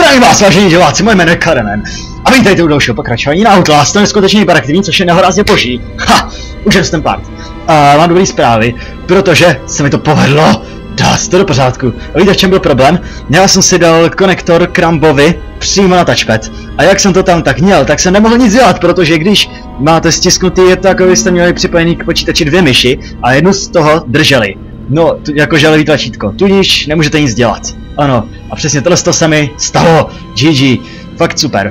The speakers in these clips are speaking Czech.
Zdravím vás, vážení diváci, moje jméno je Karamen. A vítejte u dalšího pokračování na Outlast, to je skutečně hyperaktivní, což je nehorázně boží. Ha, úžasný part. A mám dobrý zprávy, protože se mi to povedlo dát to do pořádku. A víte, v čem byl problém? Já jsem si dal konektor k Rambovi přímo na touchpad. A jak jsem to tam tak měl, tak jsem nemohl nic dělat, protože když máte stisknutý, je to jako byste měli připojený k počítači 2 myši a jednu z toho drželi. No, jako želevý tlačítko, tudíž nemůžete nic dělat. Ano, a přesně tohle se mi stalo. GG, fakt super.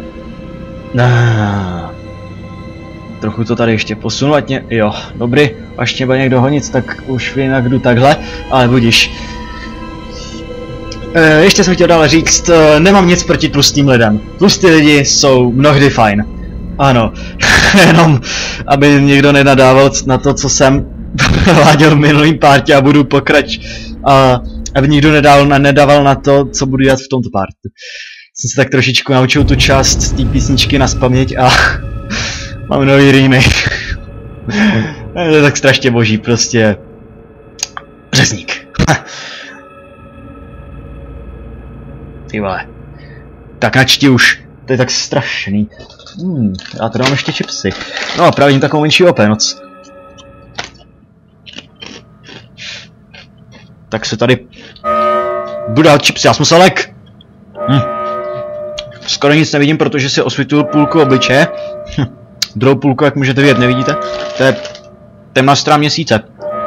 Trochu to tady ještě posunu, ať mě, jo, dobrý, až mě bude někdo honit, tak už jinak jdu takhle, ale budíš. Ještě jsem chtěl dále říct, nemám nic proti tlustým lidem. Tlustí lidi jsou mnohdy fajn. Ano, jenom aby někdo nenadával na to, co jsem váděl v minulým partě a budu a aby nikdo nedával na to, co budu dělat v tomto partu. Jsem se tak trošičku naučil tu část té písničky nazpaměť a mám nový remake. To je tak strašně boží, prostě řezník. Ty vole. Tak načti už, to je tak strašný. Já to dám ještě chipsy. No a právě takovou menší openoc. Tak se tady budu dát chipsy, já jsem se lek. Skoro nic nevidím, protože si osvětluju půlku obličeje. Druhou půlku, jak můžete vidět, nevidíte? To je temná strana měsíce.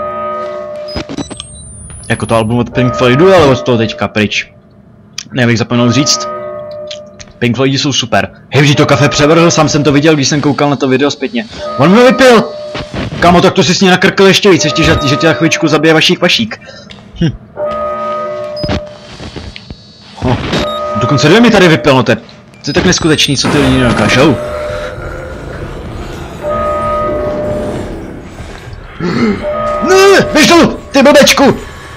Jako to album od Pink Floydu, ale od toho teďka pryč. Nebych zapomněl říct. Pink Floydi jsou super. Hej, vždy to kafe převrhl, sám jsem to viděl, když jsem koukal na to video zpětně. On mi vypil! Kámo, tak to si s ní nakrkl ještě víc, ještě, že tě na chvíličku zabije vašík. Dokonce 2 mi tady vypil, no to je tak neskutečný, co ty lidi nedokážou. Ne, běž dolů, ty blbečku!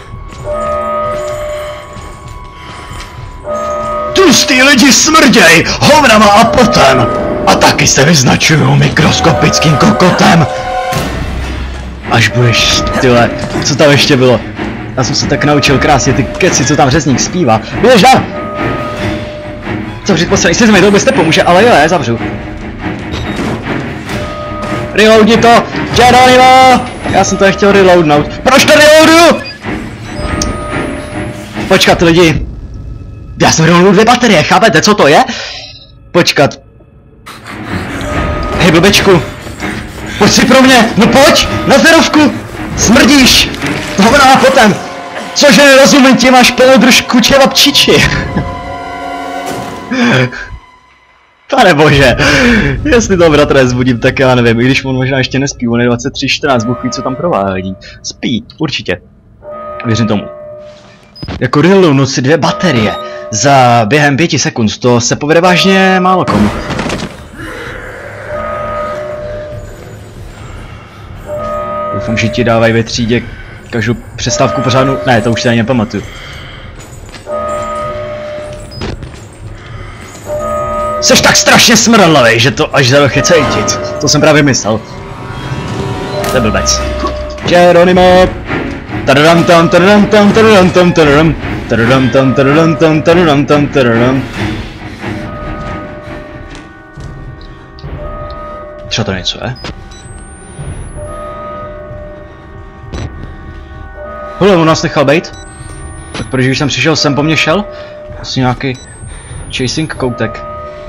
Tlustý lidi smrděj, hovnama a potem! A taky se vyznačují mikroskopickým kokotem! Až budeš, tyle, co tam ještě bylo? Já jsem se tak naučil krásně ty keci, co tam řezník zpívá. Běž dál! Zavřít poslední, jestli mi to vůbec nepomůže, ale jo, já zavřu. Reloadni to! Geronimo! Já jsem to nechtěl reloadnout. Proč to reloaduju? Počkat lidi. Já jsem reloadnul 2 baterie, chápete, co to je? Počkat. Hej blbečku. Pojď si pro mě, no pojď! Na zerovku! Smrdíš! Hovna a potom! Cože nerozumím, ti máš plnou držku čevapčiči. Pane bože, jestli toho bratra zbudím, tak já nevím, i když on možná ještě nespí, on je 23:14, Bůh ví, co tam provádí. Spí, určitě. Věřím tomu. Jako reloadnout si 2 baterie za během 5 sekund, to se povede vážně málo komu. Doufám, že ti dávají ve třídě každou přestávku pořádnou, ne, to už se ani nepamatuju. Jseš tak strašně smradlavej, že to až za roh je cítit. To jsem právě myslel. To je blbec. Geronimo! Tadadam tam tadadam tam tadadam tam tadadam tadadam tam tadadam tam tadadam tam tadadam. Třeba to něco je? Hele, on nás nechal bejt? Tak protože když jsem přišel sem, po mně šel? Asi nějaký chasing koutek.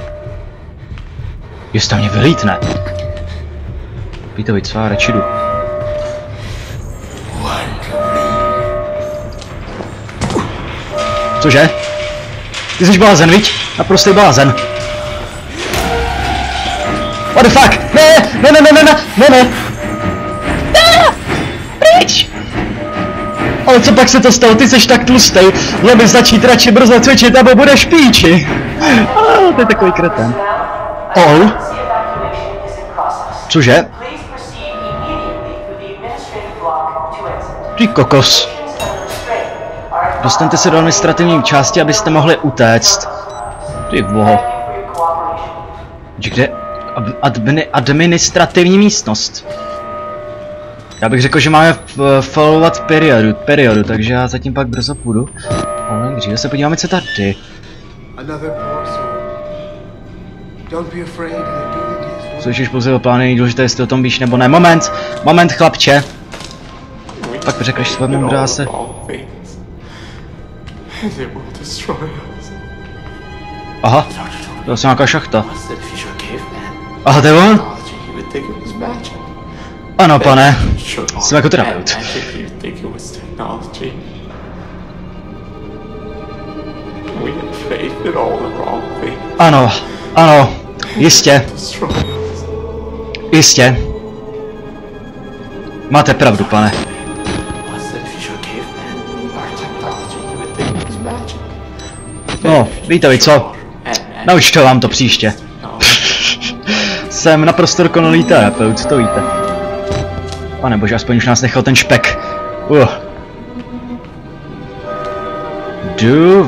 Jestli tam mě vylítne. Pítovi, co rečidu. Cože? Ty jsi blázen, viď? Naprostý blázen. What the fuck? Ne! Pryč! Ale co pak se to stalo? Ty jsi tak tlustej. Měl bys začít radši brzo cvičit, nebo budeš píči. To je takový kreten. Oh. Cože? Ty kokos. Dostaňte se do administrativní části, abyste mohli utéct. Ty boho. Kde? Administrativní místnost. Já bych řekl, že máme followovat periodu, takže já zatím pak brzo půjdu. Ale dříve se podíváme, co tady. Slyšíš pouze o plány, není důležité, jestli o tom víš nebo ne. Moment, chlapče. Pak řekneš svému dráse. Aha, to je nějaká šachta. Aha, to je on? Ano, pane, jsem jako terapeut. Ano, jistě. Jistě. Máte pravdu, pane. No, víte vy co? Naučte vám to příště. Jsem naprosto dokonalý terapeut, to víte. Panebože, aspoň už nás nechal ten špek. Do,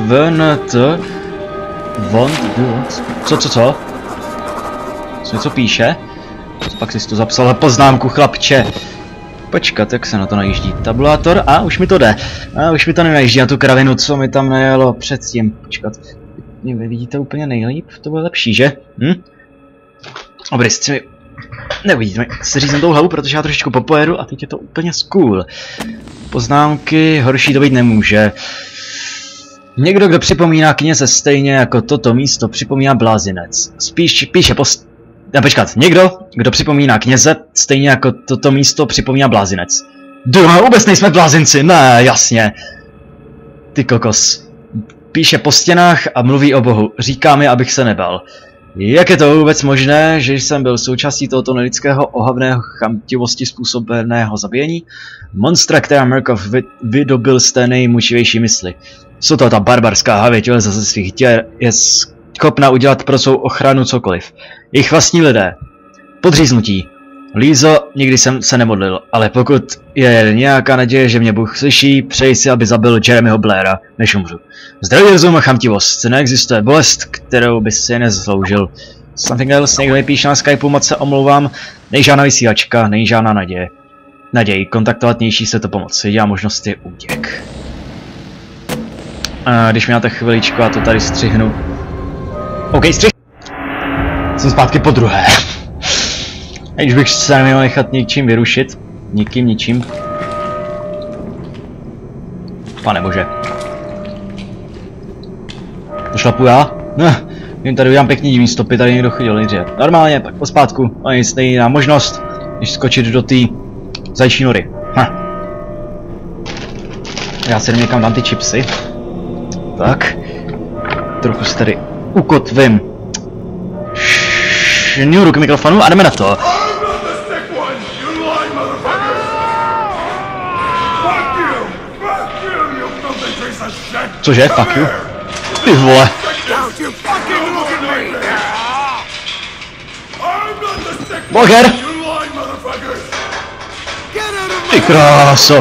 want, do. Co? Něco píše? Pak jsi to zapsal poznámku, chlapče. Počkat, jak se na to najíždí? Tabulátor? A už mi to jde. A už mi to nenajíždí na tu kravinu, co mi tam najelo předtím. Počkat. Vy vidíte úplně nejlíp? To bylo lepší, že? Dobrý, si mi... Neuvidíte mi. Si řízem tou hlavu, protože já trošičku popojedu a teď je to úplně cool. Poznámky, horší to být nemůže. Někdo, kdo připomíná kněze stejně jako toto místo, připomíná blázinec. Píše někdo, kdo připomíná kněze stejně jako toto místo, připomíná blázinec. Vůbec nejsme blázinci, ne, jasně. Ty kokos. Píše po stěnách a mluví o Bohu. Říká mi, abych se nebal. Jak je to vůbec možné, že jsem byl součástí tohoto nelidského ohavného chamtivosti způsobeného zabíjení? Monstra, která Murkoff vydobil z té nejmučivější mysli. Co to ta barbarská havěť vyleze ze svých děr, je schopna udělat pro svou ochranu cokoliv. Jejich vlastní lidé. Podříznutí. Lízo, nikdy jsem se nemodlil, ale pokud je nějaká naděje, že mě Bůh slyší, přeji si, aby zabil Jeremyho Blaira, než umřu. Zdravý rozum a chamtivost. Neexistuje bolest, kterou by si nezasloužil. Something else, někdo mi píše na Skypeu, moc se omlouvám. Není žádná vysílačka, není žádná naděj. Kontaktovat nější se to pomoc. Jediná možnost je útěk. Když mi dáte chviličku, já to tady střihnu. OK, jsem zpátky po druhé. Když bych se neměl nechat ničím vyrušit. Ničím. Panebože. To šlapu já? Jen tady udělám pěkný divný stopy, tady někdo chodil nejdřív. Normálně, pak pospátku. A nic není jiná možnost, když skočit do té zajčí nory. Já si někam dám ty chipsy. Tak. Trochu se tady ukotvím. Šňůru k mikrofonu a jdeme na to. Cože? Fuck you? Ty vole. Boger! Ty kráso.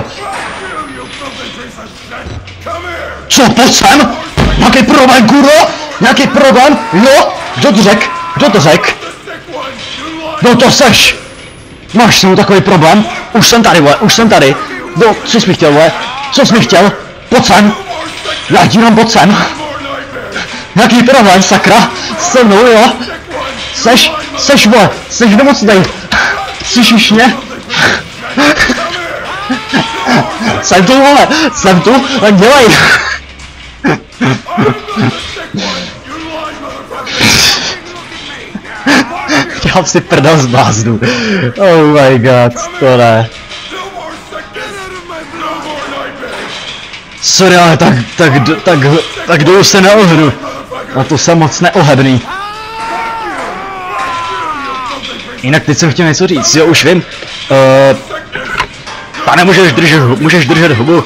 Co, pojď sem? Nějaký problém, kurvo? Nějaký problém? Jo? Kdo to řek? No to seš! Máš s ním takový problém? Už jsem tady. No, co jsi mi chtěl, vole? Co jsi mi chtěl? Pojď sem! Já dívám, pojď sem! Nějaký problém, sakra? Se mnou, jo? Seš, vole! Seš nemocnej! Slyšíš mě? Jsem tu, vole! Jsem tu! Dělej! Dělám si prdel z bláznu. Oh my god, to ne. Sorry, ale tak dolů se neohnu. A to jsem moc neohebný. Jinak teď jsem chtěl něco říct, jo, už vím. Pane, můžeš držet hubu.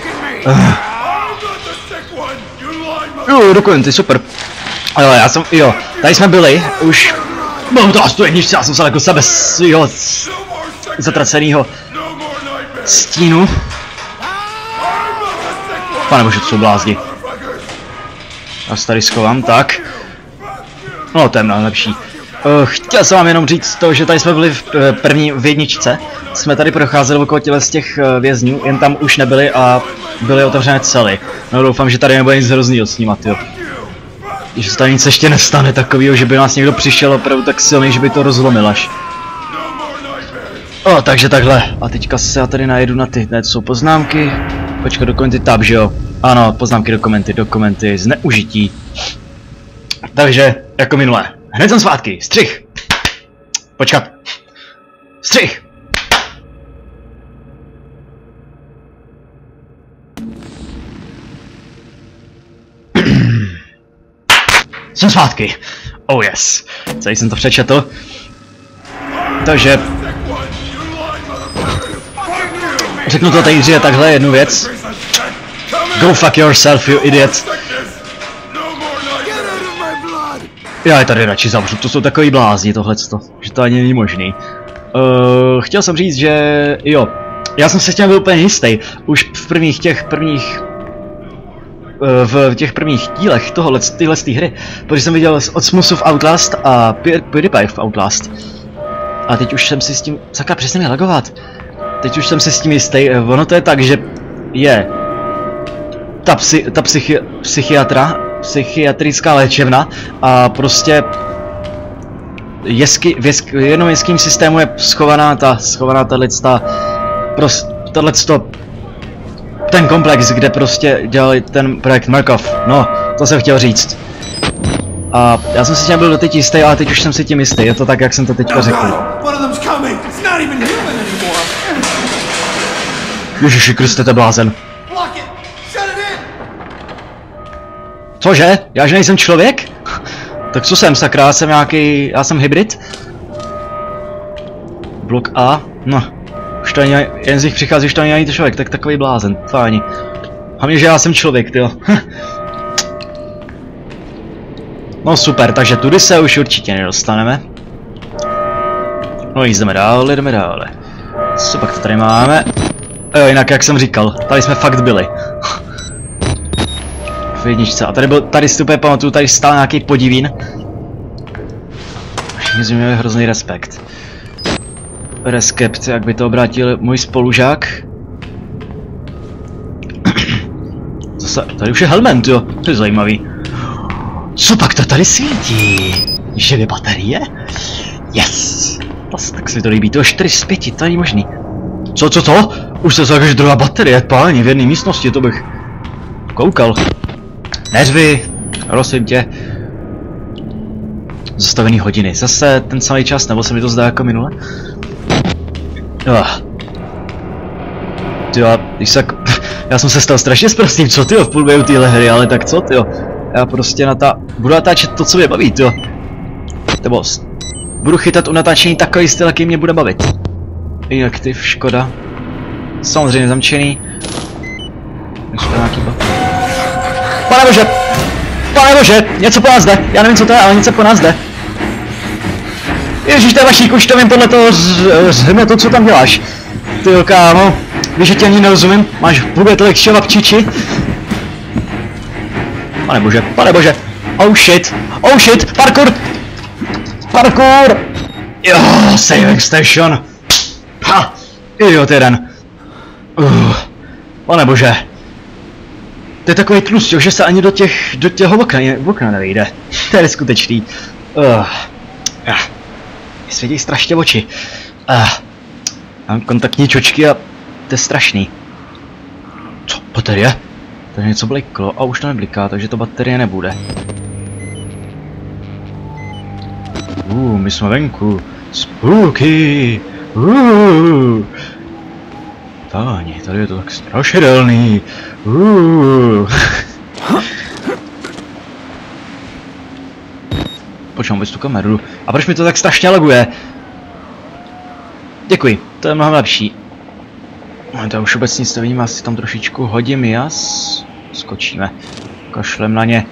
Jo, dokumenty, super. Jo, tady jsme byli, už... Bylo to asi jedničce, já jsem se jako sebe svýho zatracenýho stínu. Panebože, to jsou blázni. Já se tady schovám, tak. No, to je mnohem lepší. Chtěl jsem vám jenom říct to, že tady jsme byli v jedničce. Jsme tady procházeli okolo těle z těch vězňů, jen tam už nebyli a byly otevřené cely. No doufám, že tady nebude nic hroznýho snímat, jo. Že se tady nic ještě nestane takovýho, že by nás někdo přišel opravdu tak silný, že by to rozlomil až. O, takže takhle. A teďka se já tady najedu na ty, ne, to jsou poznámky. Počkat, dokumenty tab, že jo? Ano, poznámky, dokumenty, zneužití. Takže, jako minule. Hned jsem zpátky, střih. Počkat. Střih. Jsem zpátky. Oh yes. Celý jsem to přečetl. Takže... Řeknu to tady dříve takhle jednu věc. Go fuck yourself, you idiot. Já je tady radši zavřu, to jsou takový blázni tohleto, že to ani není možný. Chtěl jsem říct, že jo, já jsem se s tím byl úplně jistý, už v těch prvních dílech tyhle hry, protože jsem viděl od Smusu v Outlast a PewDiePie v Outlast. A teď už jsem si s tím, sakra, přesně mi lagovat. Teď už jsem si s tím jistý, ono to je tak, že je ta psychiatrická léčebna a prostě v jednom jeským systému je schovaná ten komplex, kde prostě dělali ten projekt Markov. No, to jsem chtěl říct. A já jsem si tím byl doteď jistý, ale teď už jsem si tím jistý, je to tak, jak jsem to teďka řekl. Ježiši Kriste, to blázen. Cože? Já že nejsem člověk? Tak co jsem, sakra, jsem nějaký... já jsem hybrid? Blok A? No. Už to ani... jen z nich přichází, už to ani to člověk, tak takový blázen, fajni. Hlavně, že já jsem člověk, tyjo. No super, takže tudy se už určitě nedostaneme. No jdeme dále. Co pak to tady máme? Jo, jinak jak jsem říkal, tady jsme fakt byli. V jedničce. A tady si úplně pamatuju, tady stál nějaký podivín. Všichni jsme měli hrozný respekt. Reskept, jak by to obrátil můj spolužák. Zase, tady už je helmet, jo, to je zajímavý. Co pak to tady svítí? Živě baterie? Yes! Tak se mi to líbí, to je 4 z 5, to není možný. Co? Už se zakáže druhá baterie, páni, v jedné místnosti, to bych koukal. Neřvi, prosím tě. Zastavený hodiny, zase ten samý čas, nebo se mi to zdá jako minule? Tyjo, já jsem se stal strašně sprostým, co tyjo, v průběhu téhle hry, ale tak co tyjo? Já prostě budu natáčet to, co mě baví, tyjo. Nebo budu chytat u natáčení takový styl, jaký mě bude bavit. Inaktiv, škoda. Samozřejmě zamčený. Pane bože, něco po nás jde, já nevím co to je, ale něco po nás jde. Ježíš, to je vašík, už to vím podle toho to, co tam děláš. Tyjo, kámo, víš, že tě ani nerozumím, máš v hubě tolik šelapčiči. Pane bože, oh shit, parkour! Jo, saving station. Ha, idiot jeden. Pane bože. To je takový tlustě, že se ani do těho okna nevejde. To je neskutečný. Mě svědí strašně oči. Mám kontaktní čočky a to je strašný. Co? Baterie? Tady něco bliklo a už to nebliká, takže to baterie nebude. My jsme venku. Spooky. Páni, tady je to tak strašidelný. Počkám vůbec tu kameru. A proč mi to tak strašně laguje? Děkuji, to je mnohem lepší. To už vůbec nic nevím, asi tam trošičku hodím jas. Skočíme. Kašlem na ně.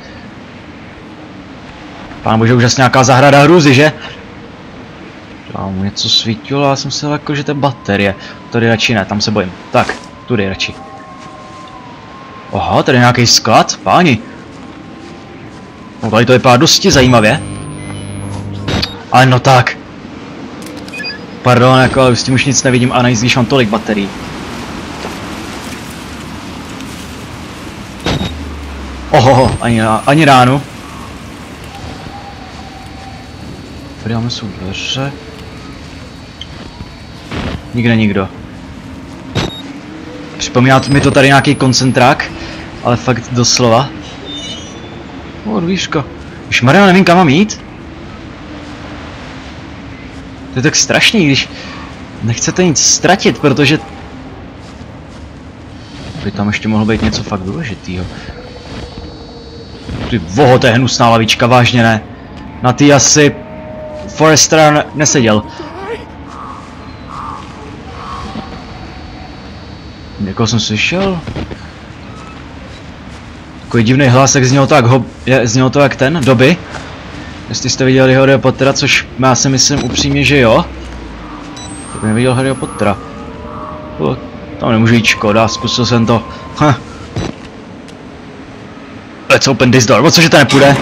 Pán bože, úžasně nějaká zahrada hrůzy, že? Tam něco svítilo, já jsem se jako, že to je baterie. Tady radši ne, tam se bojím. Tak, tudy radši. Aha, tady je nějaký sklad, páni. No tady to vypadá dosti zajímavě. Ale no tak. Pardon, jako, ale s tím už nic nevidím a navíc, když mám tolik baterií. Ohoho, ani ránu. Podíváme jsou dveře. Nikde nikdo. Připomíná mi to tady nějaký koncentrák, ale fakt doslova. Dvířko. Už Maria, nevím kam mám jít. To je tak strašný, když nechcete nic ztratit, protože by tam ještě mohlo být něco fakt důležitýho. Ty voho, to je hnusná lavička, vážně ne. Na ty asi Forrester neseděl. Někoho jsem slyšel? Takový divný hlasek znělo to jak ten, Dobby. Jestli jste viděli Harryho Pottera, což já si myslím upřímně, že jo. Tak bych neviděl Harryho Pottera. Tam nemůžu jít, škoda, zkusil jsem to. Let's open this door, o cože to nepůjde?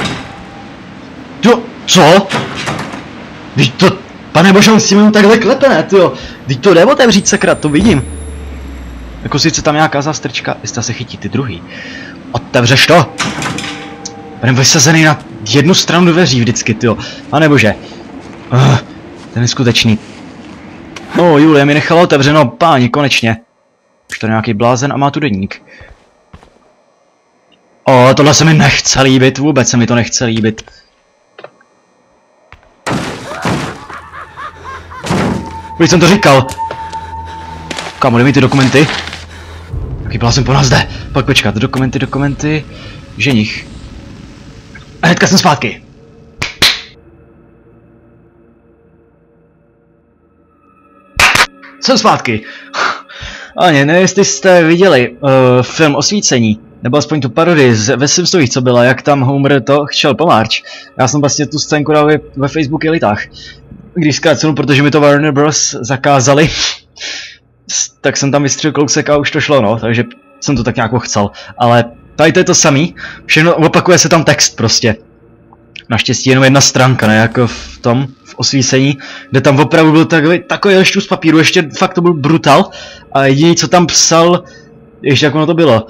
Co? Vždyť to, pane bože, on s tím jenom takhle klepe, ne, tyjo. Vždyť to jde otevřít, sakra, to vidím. Jako sice tam nějaká zástrčka, jestli se chytí ty druhý. Otevřeš to? Budeme vysazený na jednu stranu dveří vždycky, tyjo. Pane bože. Ten je skutečný. Julie mi nechala otevřeno, páni, konečně. Už to je nějaký blázen a má tu deník. Tohle se mi nechce líbit, vůbec se mi to nechce líbit. Už jsem to říkal. Kámo, dej mi ty dokumenty. Jaký blázen po nás jde. Pak počkat, dokumenty. Ženich. A hnedka jsem zpátky. Jsem zpátky. Ani nevím, jestli jste viděli film Osvícení, nebo aspoň tu parodii ve Simpsonových, co byla, jak tam Homer to chtěl po Marge. Já jsem vlastně tu scénku dal ve Facebook elitách. Když zkrácenu, protože mi to Warner Bros. Zakázali, tak jsem tam vystřelil kousek a už to šlo, no, takže jsem to tak nějak chcel. Ale tady to je to samý, všechno opakuje se tam text prostě. Naštěstí jenom jedna stránka, ne jako v Osvícení, kde tam opravdu byl takový leštus papíru, ještě fakt to byl brutal. A jediný, co tam psal, ještě jak ono to bylo,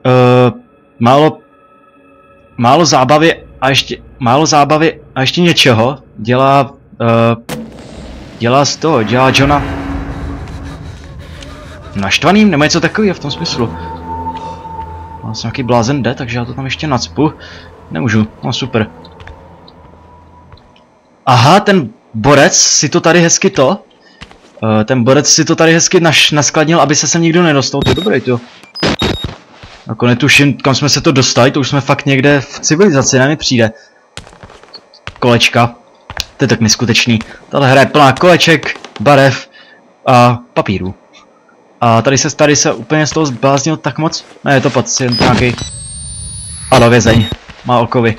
málo zábavy a ještě něčeho dělá Johna naštvaným, nebo něco takového v tom smyslu. Mám jsem nějaký blázen jde, takže já to tam ještě nacpu. Nemůžu, no super. Aha, ten borec si to tady hezky naskladnil, aby se sem nikdo nedostal, to je dobrý to. Jako netuším, kam jsme se to dostali, to už jsme fakt někde v civilizaci, ne mi přijde. Kolečka. To je tak neskutečný. Tahle hra je plná koleček, barev a papíru. A tady se úplně z toho zbláznil tak moc. Ne, je to pacient nějaký. Ano, vězeň. Má okovy.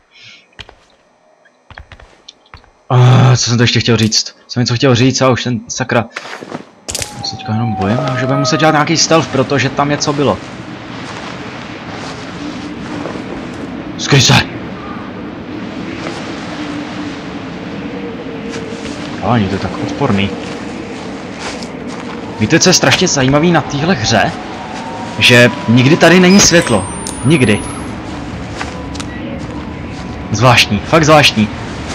Co jsem to ještě chtěl říct? Jsem něco chtěl říct a už ten sakra. Já se teďka jenom bojím, že budeme muset dělat nějaký stealth, protože tam něco bylo. Skryj se! Ani to je tak odporný. Víte, co je strašně zajímavý na téhle hře? Že nikdy tady není světlo. Nikdy. Zvláštní, fakt zvláštní.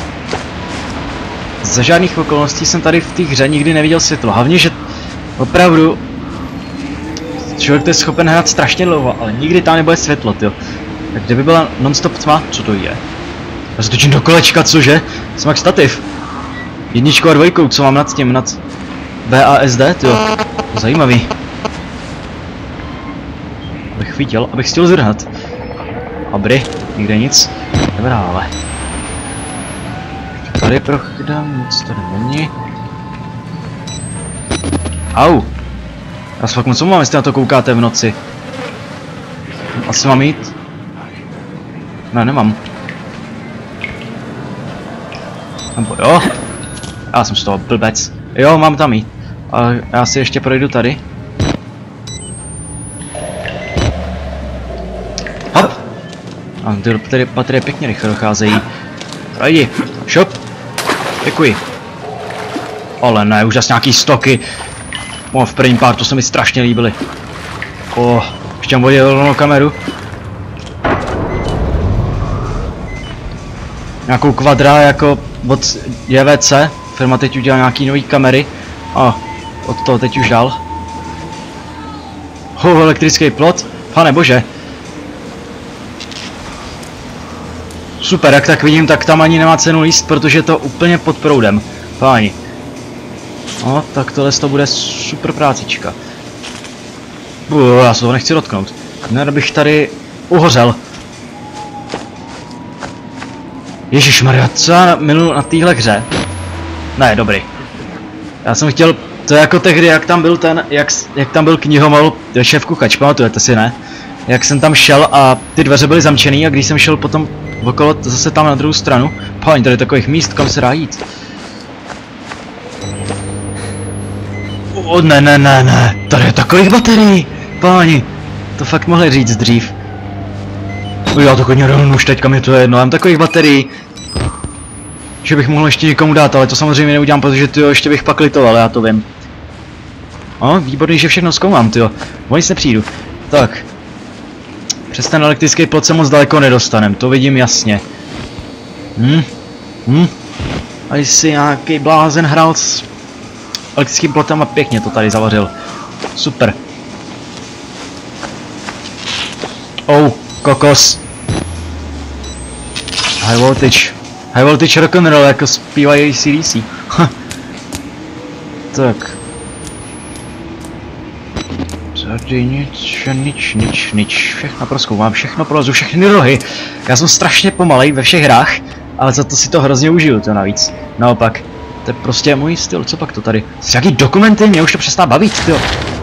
Za žádných okolností jsem tady v té hře nikdy neviděl světlo. Hlavně, že opravdu člověk to je schopen hrát strašně dlouho, ale nikdy tam nebude světlo, tyjo. Tak kdyby byla non-stop tma, co to je? Já se točím do kolečka, cože? Jsem jak stativ. Jedničkou a dvojkou, co mám nad tím, nad VASD, tyjo. Zajímavý. Abych viděl, abych chtěl zrhat. Abry, nikde nic. Dobrá, ale. Tady prochydám, nic tady není. Au! Já se fakt moc omám, jestli na to koukáte v noci. Asi mám jít? Ne, nemám. Nebo jo? Já jsem z toho blbec. Jo, mám tam jít. Ale já si ještě projdu tady. Hop! A ty baterie pěkně rychle docházejí. Ajdi, šup! Děkuji. Ale ne, už zase nějaký stoky. V prvním partu se mi strašně líbily. Ještě mám vodě rovnou kameru. nějakou kvadra jako od JVC. Firma teď udělala nějaký nový kamery. A od toho teď už dál. Elektrický plot. Pane bože. Super, jak tak vidím, tak tam ani nemá cenu líst, protože je to úplně pod proudem. Páni. No, tak tohle to bude super prácička. Já se toho nechci dotknout. Nerad bych tady uhořel. Ježišmarja, co já miluji na téhle hře? Ne, dobrý. Já jsem chtěl, to je jako tehdy, jak tam byl ten, jak tam byl knihomol, šéf kuchač, pamatujete si, ne? Jak jsem tam šel a ty dveře byly zamčený a když jsem šel potom okolo, zase tam na druhou stranu, páni, tady je takových míst, kam se dá jít. Ne, tady je takových baterií, páni, to fakt mohli říct dřív. Já to hodně rovnou už teďka mi to je jedno, mám takových baterií, že bych mohl ještě někomu dát, ale to samozřejmě neudělám, protože tyjo, ještě bych pak litoval, já to vím. No, výborný, že všechno zkoumám, tyjo, o nic nepřijdu. Tak. Přes ten elektrický plot se moc daleko nedostanem, to vidím jasně. A jestli nějaký blázen hrál s elektrickým plotem a pěkně to tady zavařil. Super. Kokos. High voltage rock'n'roll, jako zpívají ACDC. Tak. Tady nic. Všechno prozkoumám, všechno prolezu, všechny rohy. Já jsem strašně pomalej ve všech hrách, ale za to si to hrozně užiju, to navíc. Naopak. To je prostě můj styl, co pak to tady? Jaký dokumenty, mě už to přestává bavit, tyjo.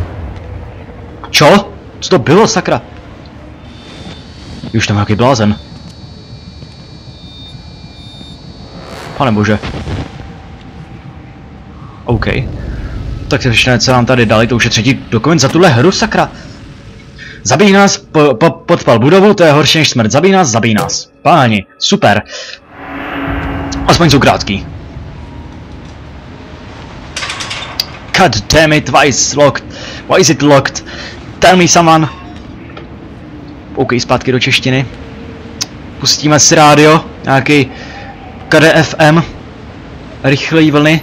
Čo? Co to bylo, sakra? Už tam nějaký blázen. Pane bože. OK. Tak se všechno, co nám tady dali, to už je třetí dokument za tuhle hru, sakra. Zabij nás, podpal budovu, to je horší než smrt. Zabij nás. Páni, super. Aspoň jsou krátký. God damn it, why is it locked? Tell me someone. OK, zpátky do češtiny. Pustíme si rádio, nějaký KDFM. Rychlý vlny.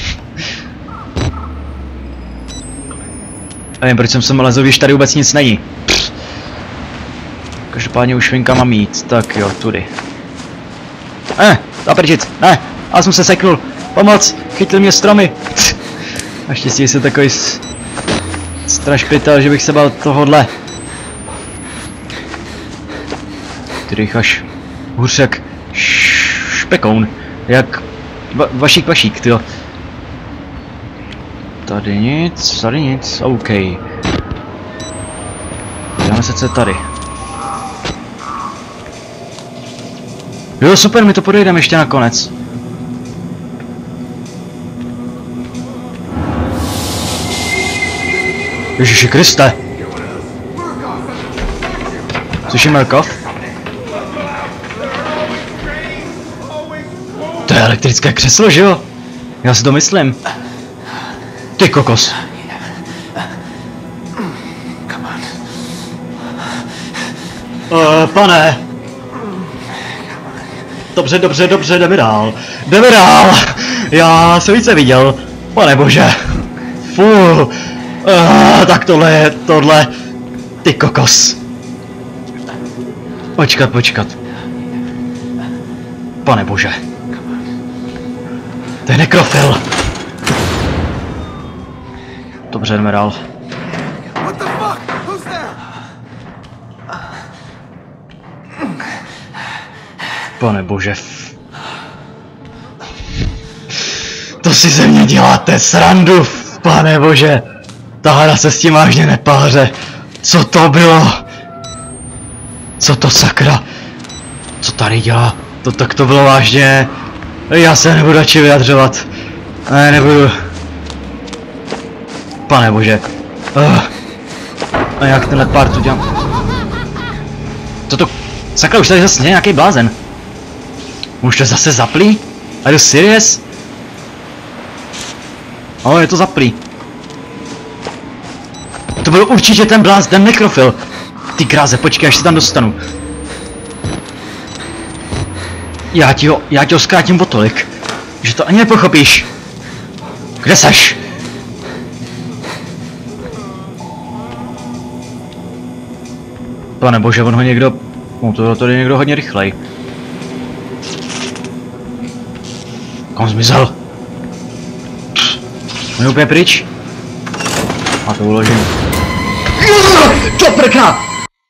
Nevím, proč jsem sem lezl, když tady vůbec nic není. Každopádně už švinka mám jít, tak jo, tudy. Zaprčit, ne, já jsem se seknul. Pomoc, chytli mě stromy. Naštěstí jsem takový strašpitel, že bych se bál tohodle. Ty rycháš hůř jak špekoun, jak vašík, tyjo. Tady nic, OK. Dáme se co je tady. Jo, super, my to podejdeme ještě nakonec. Ježiši Kriste. Slyším Murkoff? To je elektrické křeslo, že jo? Já si to myslím. Ty kokos. Pane. Dobře, jdeme dál. Já jsem více viděl. Pane bože. Tak tohle. Ty kokos. Počkat. Pane bože. To je nekrofil. Dobře, jdeme dál. Pane bože. To si ze mě děláte srandu, pane bože. Ta hra se s tím vážně nepáře. Co to bylo? Co to sakra? Co tady dělá? Tak to bylo vážně. Já se nebudu radši vyjadřovat. Ne, nebudu. Pane bože. A jak tenhle pár tu dělám? Co to? Sakra, už tady zase nějaký blázen. Už to zase zaplý? Are you serious? Je to zaplý. To byl určitě ten blázen, ten nekrofil. Ty kráze, počkej, až se tam dostanu. Já ti ho zkrátím o tolik, že to ani nepochopíš. Kde seš? Pane bože, on ho někdo... No to je někdo hodně rychlej. Kam zmizel? On je úplně pryč. A to uložím. Do prkna!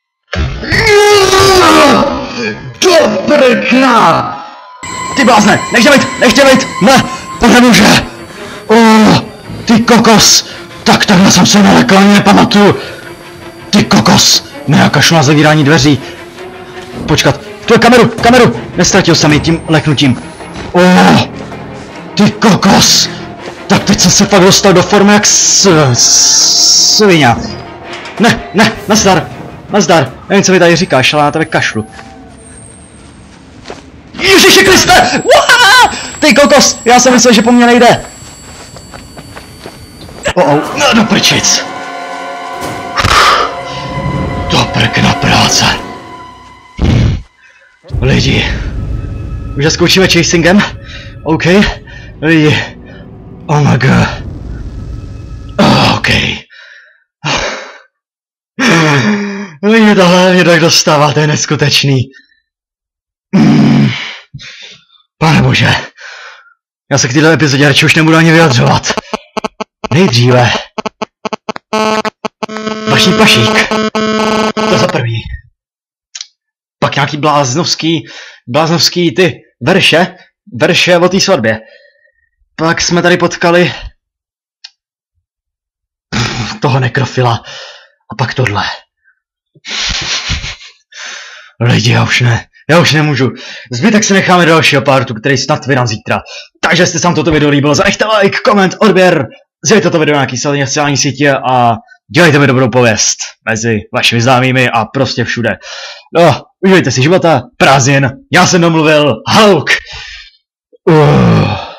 Do prkna! Ty blázne! Nechtě být! Ne! Pane bože! Ty kokos! Tak takhle jsem se nelekl, ani nepamatuju! Ty kokos! Nenakašlu na zavírání dveří! Počkat! Tu je kameru! Nestratil jsem ji tím leknutím. Ty kokos! Tak teď jsem se fakt dostal do formy jak svině. Ne, nazdar. Nevím, co mi tady říkáš, ale na tebe kašlu. Ježiši Kriste! Ty kokos! Já jsem myslel, že po mně nejde. No do prčic. Do prkna práce. Lidi. Už zaskoušíme chasingem? OK. Lidi. Oh my god. OK. Lidi, tohle mě tak dostává, to je neskutečný. Pane bože. Já se k této epizodě radši už nebudu ani vyjadřovat. Nejdříve. Vaší pašík. To za první. Pak nějaký bláznovský ty verše o té svatbě. Pak jsme tady potkali toho nekrofila. A pak tohle. Lidi, já už nemůžu. Zbytek si necháme do dalšího partu, který snad vydám zítra. Takže jestli se vám toto video líbilo, zanechte like, koment, odběr, sdílejte toto video na nějaký sociální sítě a dělejte mi dobrou pověst mezi vašimi známými a prostě všude. No, užijte si života, prázdnin, já jsem domluvil, Hulk.